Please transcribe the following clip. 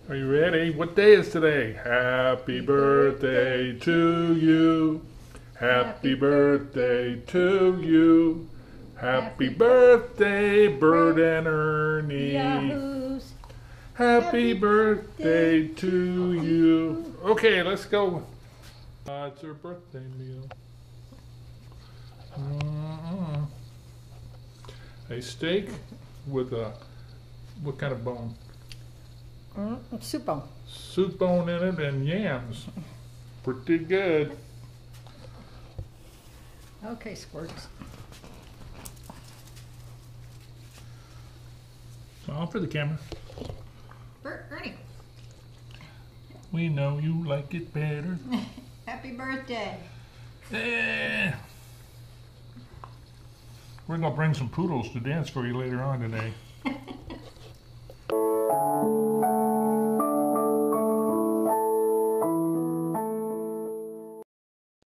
Are you ready? What day is today? Happy birthday to you. Happy birthday to you. Happy birthday, Bert and Ernie. Yahoos. Happy birthday to you. Okay, let's go. It's our birthday meal. A steak with what kind of bone? Soup bone. Soup bone in it and yams. Pretty good. Okay, Squirts. Smile for the camera. Bert Ernie. We know you like it better. Happy birthday. Eh. We're going to bring some poodles to dance for you later on today.